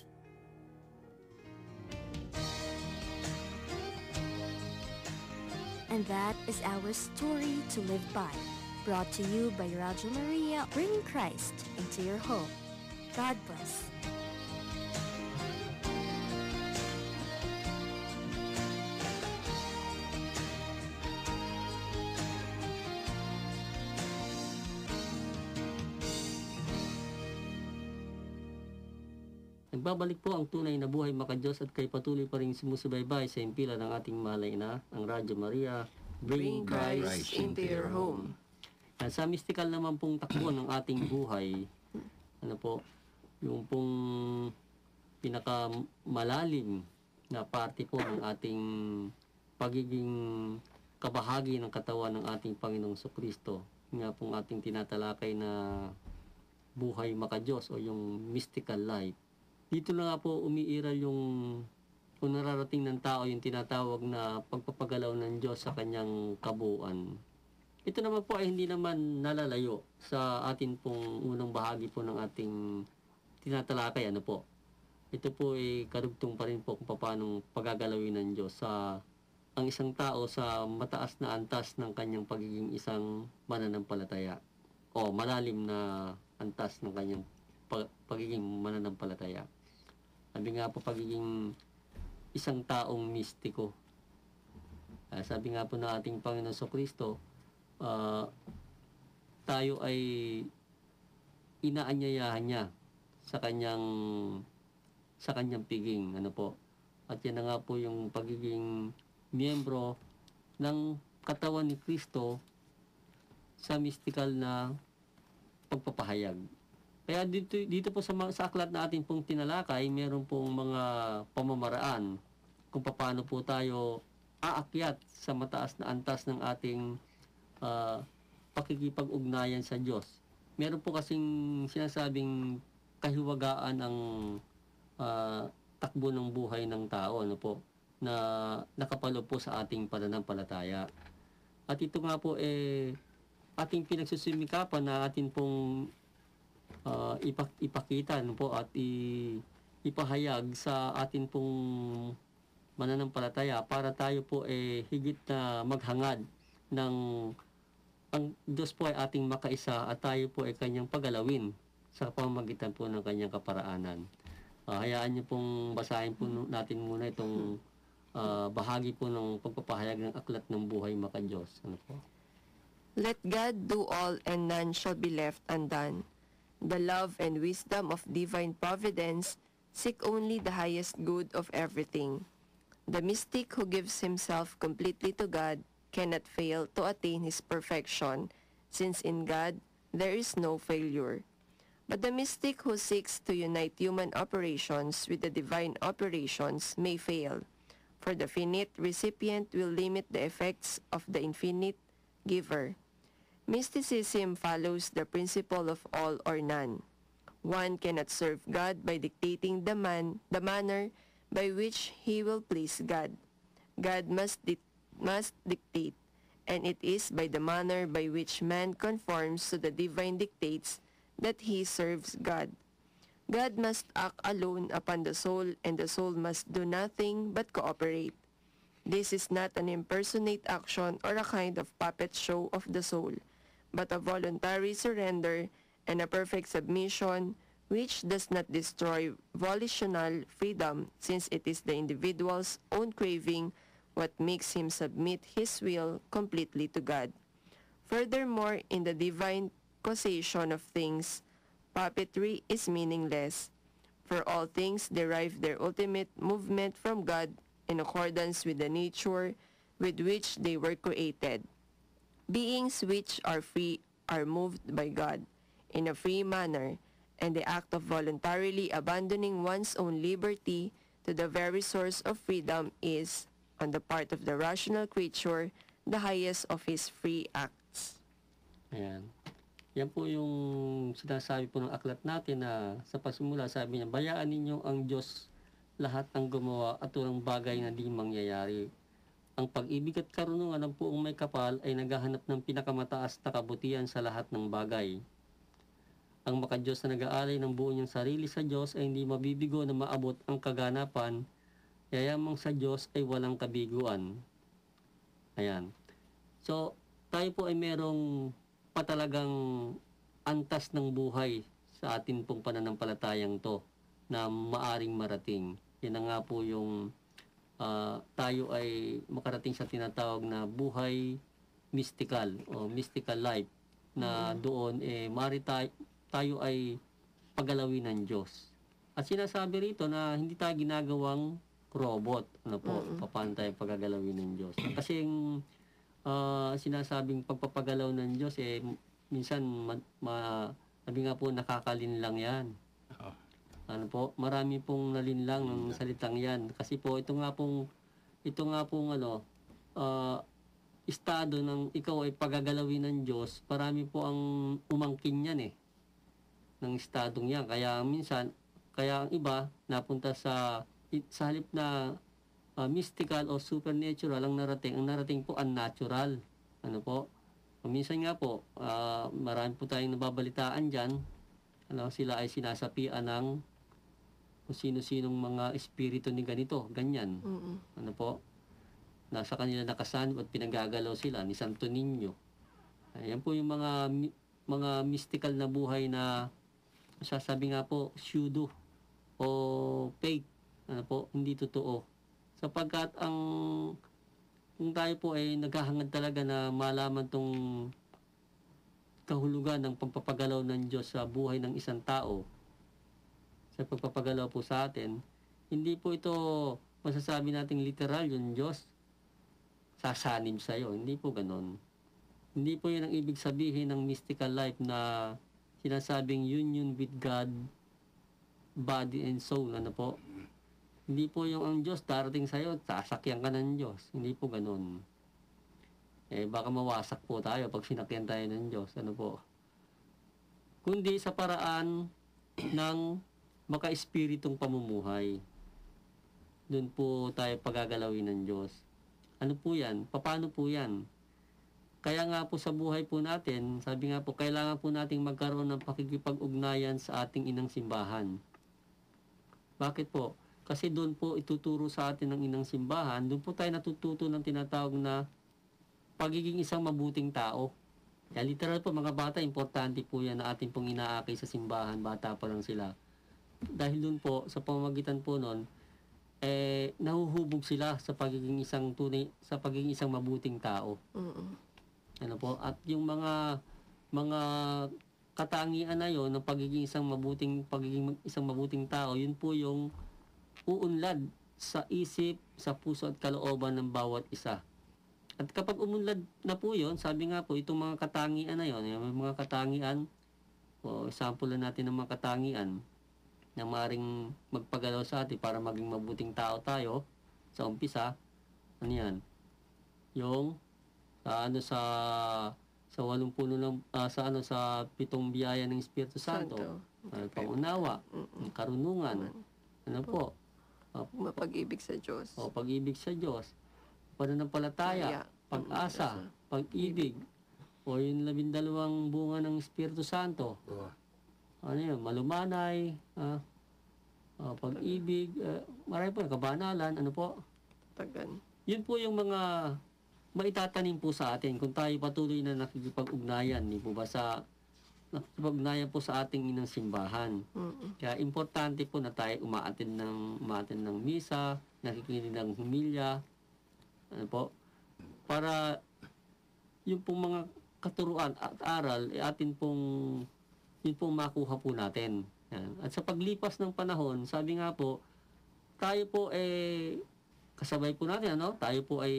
And that is our story to live by, brought to you by Radio Maria, bringing Christ into your home. God bless.
Nagbabalik po ang tunay na buhay makadiyos at kay patuloy pa rin sumusubaybay sa impila ng ating mahal na ina, ang Radyo Maria,
Bring
Bring
Christ
Christ.
into your home.
At sa mystical naman pong takbo ng ating buhay, ano po, yung pong pinakamalalim na parte po ng ating pagiging kabahagi ng katawan ng ating Panginoong Kristo, nga pong ating tinatalakay na buhay makadiyos o yung mystical life. Dito na nga po umiiral yung kung nararating ng tao yung tinatawag na pagpapagalaw ng Diyos sa kanyang kabuuan. Ito naman po ay hindi naman nalalayo sa atin pong unang bahagi po ng ating tinatalakay. Ano po? Ito po ay karugtong pa rin po kung paano pagagalawin ng Diyos sa ang isang tao sa mataas na antas ng kanyang pagiging isang mananampalataya o malalim na antas ng kanyang pag- pagiging mananampalataya. Sabi nga po, pagiging isang taong mistiko. Uh, sabi nga po ng ating Panginoon Kristo, uh, tayo ay inaanyayahan niya sa kanyang sa kanyang piging, ano po. At yan na nga po yung pagiging miyembro ng katawan ni Kristo sa mystical na pagpapahayag. Kaya dito, dito po sa, sa aklat na ating pong tinalakay, meron pong mga pamamaraan kung paano po tayo aakyat sa mataas na antas ng ating uh, pakikipag-ugnayan sa Diyos. Meron po kasing sinasabing kahiwagaan ang uh, takbo ng buhay ng tao, ano po, na nakapalo po sa ating pananampalataya. At ito nga po eh ating pinagsusumikapan na atin pong uh, ipak- ipakita ano po at i- ipahayag sa atin pong mananampalataya para tayo po eh higit na maghangad ng ang Diyos po ay ating makaisa at tayo po ay kanyang pagalawin sa pamamagitan po ng kanyang kaparaanan. Uh, hayaan niyo pong basahin po natin muna itong uh, bahagi po ng pagpapahayag ng aklat ng buhay makadiyos. Ano po?
Let God do all and none shall be left undone. The love and wisdom of divine providence seek only the highest good of everything. The mystic who gives himself completely to God cannot fail to attain his perfection, since in God there is no failure. But the mystic who seeks to unite human operations with the divine operations may fail, for the finite recipient will limit the effects of the infinite giver. Mysticism follows the principle of all or none. One cannot serve God by dictating the man, the manner by which he will please God. God must, di- must dictate, and it is by the manner by which man conforms to the divine dictates that he serves God. God must act alone upon the soul, and the soul must do nothing but cooperate. This is not an impersonate action or a kind of puppet show of the soul, but a voluntary surrender and a perfect submission which does not destroy volitional freedom, since it is the individual's own craving what makes him submit his will completely to God. Furthermore, in the divine causation of things, puppetry is meaningless, for all things derive their ultimate movement from God in accordance with the nature with which they were created. Beings which are free are moved by God in a free manner, and the act of voluntarily abandoning one's own liberty to the very source of freedom is, on the part of the rational creature, the highest of his free acts.
Ayan. Yan po yung sinasabi po ng aklat natin na sa pasimula sabi niya, bayaan ninyo ang Diyos lahat ng gumawa at walang bagay na di mangyayari. Ang pag-ibig at karunungan ng puong may kapal ay naghahanap ng pinakamataas na kabutihan sa lahat ng bagay. Ang makadiyos na nag-aalay ng buo niyang sarili sa Diyos ay hindi mabibigo na maabot ang kaganapan, yayamang sa Diyos ay walang kabiguan. Ayan. So, tayo po ay merong patalagang antas ng buhay sa atin pong pananampalatayang to na maaring marating. Yan na nga po yung uh, tayo ay makarating sa tinatawag na buhay mystical o mystical life na doon eh maaari tayo, tayo ay pagalawin ng Diyos. At sinasabi rito na hindi tayo ginagawang robot. Ano po, mm-hmm. paano tayo pagagalawin ng Diyos. Kasi yung uh, sinasabing pagpapagalaw ng Diyos eh minsan ma, ma, sabi nga po nakakalinlang yan. Oh. Ano po, marami pong nalinlang ng salitang yan. Kasi po ito nga pong ito nga pong ano uh, estado ng ikaw ay pagagalawin ng Diyos, marami po ang umangkin yan eh ng estadong yan. Kaya minsan, kaya ang iba napunta sa sa halip na uh, mystical o supernatural ang narating, ang narating po unnatural. Ano po? Minsan nga po, uh, marami po tayong nababalitaan dyan. Ano, sila ay sinasapian ng kung sino-sinong mga espiritu ni ganito, ganyan. Mm-mm. Ano po? Nasa kanila nakasanib at pinagagalaw sila ni Santo Niño. Ayan po yung mga mga mystical na buhay na sasabi nga po, pseudo o fake. Ano po, hindi totoo. Sapagkat ang kung tayo po ay naghahangad talaga na malaman tong kahulugan ng pagpapagalaw ng Diyos sa buhay ng isang tao, sa pagpapagalaw po sa atin, hindi po ito masasabi nating literal yung Diyos sasanib sa'yo. Hindi po ganon. Hindi po yun ang ibig sabihin ng mystical life na sinasabing union with God, body and soul. Ano po? Hindi po yung ang Diyos darating sa'yo, sasakyan ka ng Diyos. Hindi po ganun. Eh, baka mawasak po tayo pag sinakyan tayo ng Diyos. Ano po? Kundi sa paraan ng maka-espiritong pamumuhay. Doon po tayo pagagalawin ng Diyos. Ano po yan? Paano po yan? Kaya nga po sa buhay po natin, sabi nga po, kailangan po nating magkaroon ng pakikipag-ugnayan sa ating inang simbahan. Bakit po? Kasi doon po ituturo sa atin ng inang simbahan, doon po tayo natututo ng tinatawag na pagiging isang mabuting tao. Kaya literal po mga bata, importante po yan na ating pong inaakay sa simbahan, bata pa lang sila. Dahil doon po, sa pamamagitan po noon, eh, nahuhubog sila sa pagiging isang tunay, sa pagiging isang mabuting tao. Mm-mm. Ano po? At yung mga mga katangian na yon ng pagiging isang mabuting pagiging isang mabuting tao, yun po yung uunlad sa isip, sa puso at kalooban ng bawat isa. At kapag umunlad na po yun, sabi nga po, itong mga katangian na yun, yung mga katangian, o sample na natin ng mga katangian na maaaring magpagalaw sa atin para maging mabuting tao tayo sa umpisa, ano yan? Yung sa ano sa sa walong puno ng uh, sa ano sa pitong biyaya ng Espiritu Santo, Santo. Uh, pangunawa, mm-mm. karunungan, mm-mm. ano po?
Uh, mapag-ibig sa Diyos.
O, pag-ibig sa Diyos. Pananampalataya, pag-asa, pag-ibig. O yung labindalawang bunga ng Espiritu Santo. Ano yun? Malumanay, uh, uh, pag-ibig, uh, marami po, kabanalan, ano po?
Tagan.
Yun po yung mga maitatanim po sa atin kung tayo patuloy na nakikipag-ugnayan, di po ba sa nakikipag-ugnayan po sa ating inang simbahan. Mm-mm. Kaya importante po na tayo umaattend ng umaattend ng misa, nakikinig ng humilya, ano po, para yung pong mga katuruan at aral, eh, atin pong yun pong makuha po natin. Yan. At sa paglipas ng panahon, sabi nga po, tayo po eh kasabay po natin, ano? Tayo po ay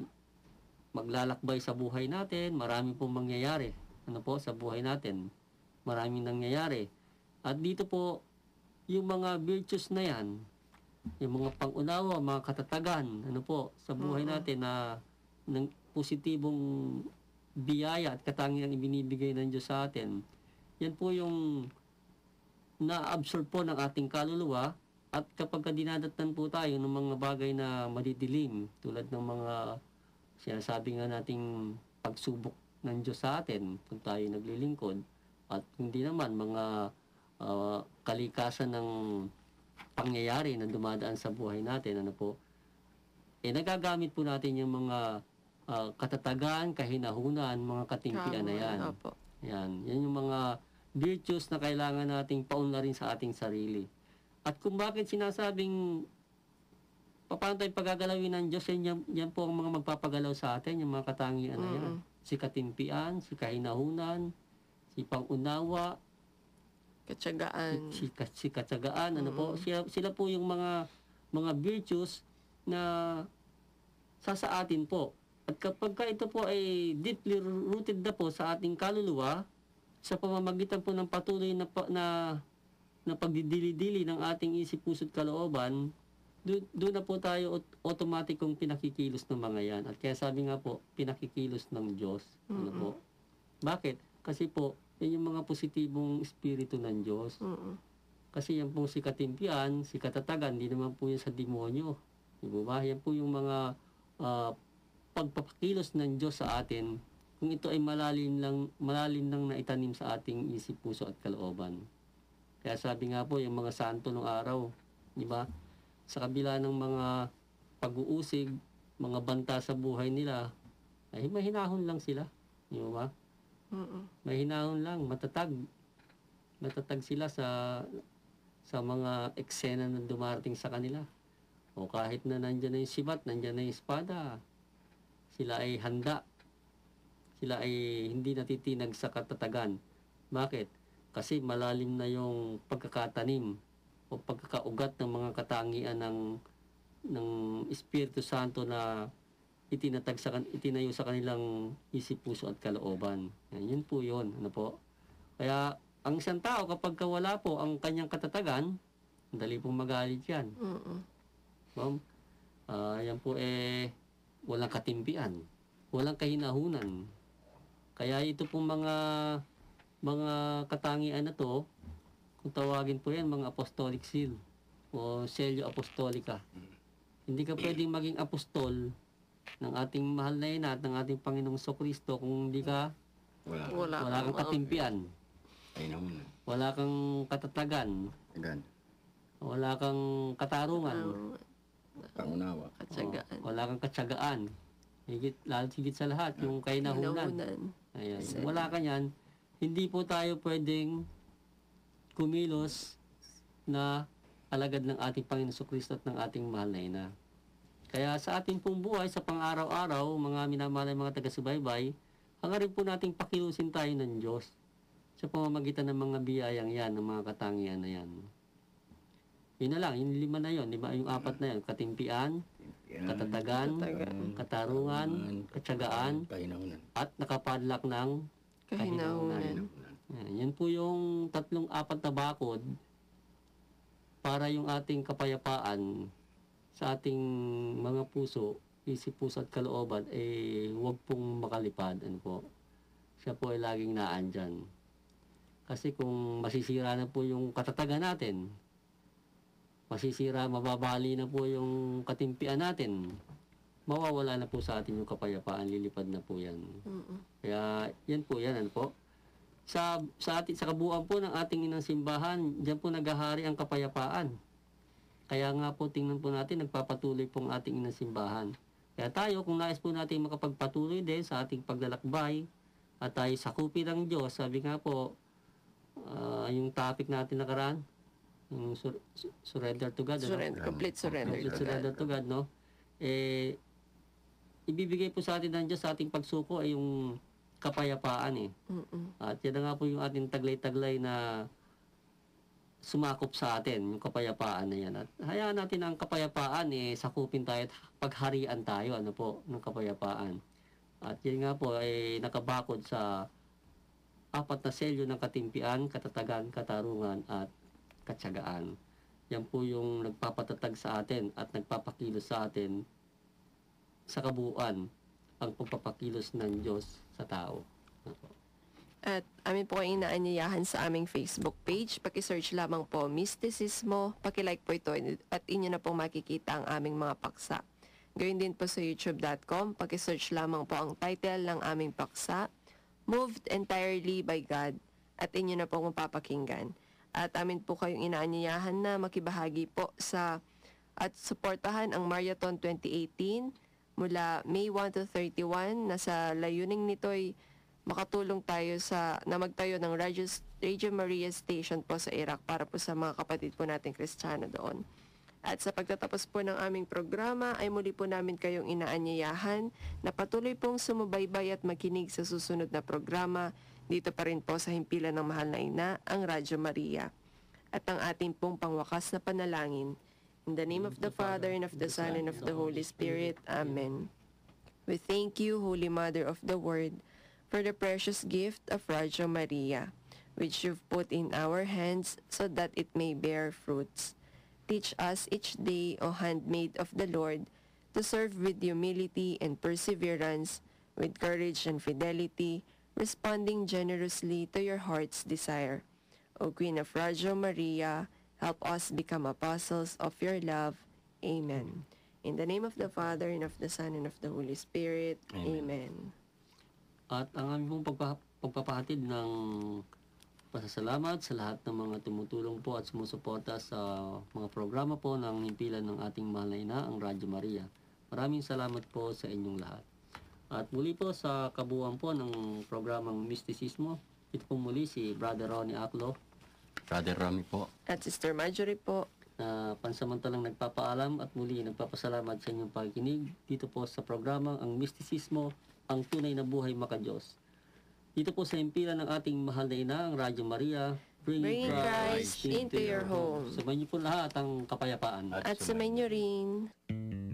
maglalakbay sa buhay natin, marami pong mangyayari. Ano po, sa buhay natin. Maraming nangyayari. At dito po, yung mga virtues na yan, yung mga pangunawa, mga katatagan, ano po, sa buhay natin na ng positibong biyaya at katangian ibinibigay ng Diyos sa atin. Yan po yung na-absorb po ng ating kaluluwa at kapag ka dinadatnan po tayo ng mga bagay na madidilim tulad ng mga sinasabi nga nating pagsubok ng Diyos sa atin kung tayo naglilingkod at hindi naman mga ah, kalikasan ng pangyayari na dumadaan sa buhay natin, ano po, eh nagagamit po natin yung mga ah, katatagan, kahinahunan, mga katimpian na yan.
Opo.
Yan, yan yung mga virtues na kailangan nating paunlarin sa ating sarili. At kung bakit sinasabing paano tayo pagagalawin ng Diyos, yan, yan, yan po ang mga magpapagalaw sa atin, yung mga katangian na yan. Si katimpian, si kahinahunan, si pangunawa,
Katsagaan.
si, si, si katsagaan, ano po, sila, sila po yung mga mga virtues na sasa atin po. At kapag ka ito po ay deeply rooted na po sa ating kaluluwa, sa pamamagitan po ng patuloy na, pa- na, na pagdidili-dili ng ating isip, puso't kalooban, doon na po tayo ot- automatikong pinakikilos ng mga yan. At kaya sabi nga po, pinakikilos ng Diyos. Ano po? Bakit? Kasi po, yan yung mga positibong espiritu ng Diyos.
Mm-mm.
Kasi yan pong si katimpian, si katatagan, hindi naman po yan sa demonyo. Di ba? Yan po yung mga ah, pagpapakilos ng Diyos sa atin kung ito ay malalim lang, malalim lang na itanim sa ating isip, puso at kalooban. Kaya sabi nga po, yung mga santo nung araw, di ba? Sa kabila ng mga pag-uusig, mga banta sa buhay nila, ay mahinahon lang sila. Di ba?
Mm-mm.
Mahinahon lang, matatag. Matatag sila sa sa mga eksena na dumarating sa kanila. O kahit na nandyan na yung sibat, nandyan na yung espada, sila ay handa. Sila ay hindi natitinag sa katatagan. Bakit? Kasi malalim na yung pagkakatanim o pagkakaugat ng mga katangian ng ng Espiritu Santo na itinatag sa kan- itinayo sa kanilang isip, puso at kalooban. Yan, yun po yun. Ano po? Kaya ang isang tao kapag wala po ang kanyang katatagan, dali pong magalit yan.
Mm-mm.
Ma'am, ah, yan po eh walang katimpian, walang kahinahunan. Kaya ito pong mga mga katangian na to, kung tawagin po yan, mga apostolic seal o selyo apostolica. Hindi ka pwedeng maging apostol ng ating mahal na ina at ng ating Panginoong Kristo kung hindi ka
Wala.
Wala.
wala kang katimpian,
Ay naman.
wala kang katatagan,
Agad.
wala kang katarungan,
Pangunawa.
Katsagaan.
wala kang katsagaan. Higit, lalo higit sa lahat, yung kahinahunan.
Hinahunan.
Ayan.
Kasi-
Wala ka niyan, hindi po tayo pwedeng kumilos na alagad ng ating Panginoon Kristo at ng ating mahal na ina. Kaya sa ating pong buhay, sa pang-araw-araw, mga minamahal na mga taga-subaybay, hangarin po nating pakilusin tayo ng Diyos sa pamamagitan ng mga biyayang yan, ng mga katangian na yan. Yun na lang, yung lima na yun, di ba? Yung apat na yun, katimpian, katatagan,
Katatagan.
katarungan, katsagaan,
Kahinahunan.
at nakapadlak ng
Kahinahunan.
yan, yan po yung tatlong apat na bakod para yung ating kapayapaan sa ating mga puso, isip, puso at kalooban eh huwag pong makalipad. Ano po? Siya po ay laging naandyan. Kasi kung masisira na po yung katatagan natin, masisira, mababali na po yung katimpian natin, mawawala na po sa atin yung kapayapaan, lilipad na po yan.
Mm-mm.
Kaya yan po yan, ano po. Sa, sa, atin, sa kabuuan po ng ating inang simbahan, diyan po naghahari ang kapayapaan. Kaya nga po tingnan po natin, nagpapatuloy po ang ating inang simbahan. Kaya tayo, kung nais po natin makapagpatuloy din sa ating paglalakbay, at tayo sakupin ng Diyos, sabi nga po, ah, yung topic natin nakaraan, yung sur- su- surrender to God, ano?
Surrender, complete surrender.
Complete
to
surrender
God.
to God, no? Eh, ibibigay po sa atin ng Diyos sa ating pagsuko ay yung kapayapaan eh.
Mm-mm.
At yan na nga po yung ating taglay-taglay na sumakop sa atin, yung kapayapaan na yan. At hayaan natin ang kapayapaan eh, sakupin tayo at pagharian tayo, ano po, ng kapayapaan. At yan nga po ay nakabakod sa apat na selyo ng katimpian, katatagan, katarungan at katsagaan. Yan po yung nagpapatatag sa atin at nagpapakilos sa atin sa kabuuan ang pagpapakilos ng Diyos sa tao.
At amin po kayo inaanyayahan sa aming Facebook page. Paki-search lamang po Mysticismo. Paki-like po ito at inyo na pong makikita ang aming mga paksa. Gawin din po sa youtube dot com. Paki-search lamang po ang title ng aming paksa, Moved Entirely by God. At inyo na po mapapakinggan. At amin po kayong inaanyayahan na makibahagi po sa at suportahan ang Marathon twenty eighteen mula May one to thirty-one. Nasa layuning nito'y makatulong tayo sa na magtayo ng Radio, Radio Maria Station po sa Iraq para po sa mga kapatid po nating Kristiyano doon. At sa pagtatapos po ng aming programa ay muli po namin kayong inaanyayahan na patuloy pong sumubaybay at makinig sa susunod na programa dito pa rin po sa himpilan ng Mahal na Ina, ang Radyo Maria. At ang ating pong pangwakas na panalangin. In the name of the Father, and of the Son, and of the Holy Spirit. Amen. We thank you, Holy Mother of the Word, for the precious gift of Radyo Maria, which you've put in our hands so that it may bear fruits. Teach us each day, O handmaid of the Lord, to serve with humility and perseverance, with courage and fidelity, responding generously to your heart's desire. O Queen of Radyo Maria, help us become apostles of your love. Amen. In the name of the Father, and of the Son, and of the Holy Spirit.
Amen.
Amen.
At ang aming pong pagpa- pagpapahatid ng pasasalamat sa lahat ng mga tumutulong po at sumusuporta sa mga programa po ng himpilan ng ating mahal na ina, ang Radyo Maria. Maraming salamat po sa inyong lahat. At muli po sa kabuuan po ng programang Mysticismo, ito po muli si Brother Ronnie Aclo,
Brother Romy po.
At Sister Marjorie po.
na pansamantalang nagpapaalam at muli nagpapasalamat sa inyong pakikinig dito po sa programang ang Mysticismo, ang tunay na buhay makadiyos. Dito po sa himpilan ng ating mahal na ina, ang Radyo Maria,
Bringing Christ into your home.
Sumayin niyo po lahat ang kapayapaan.
At sumayin niyo rin.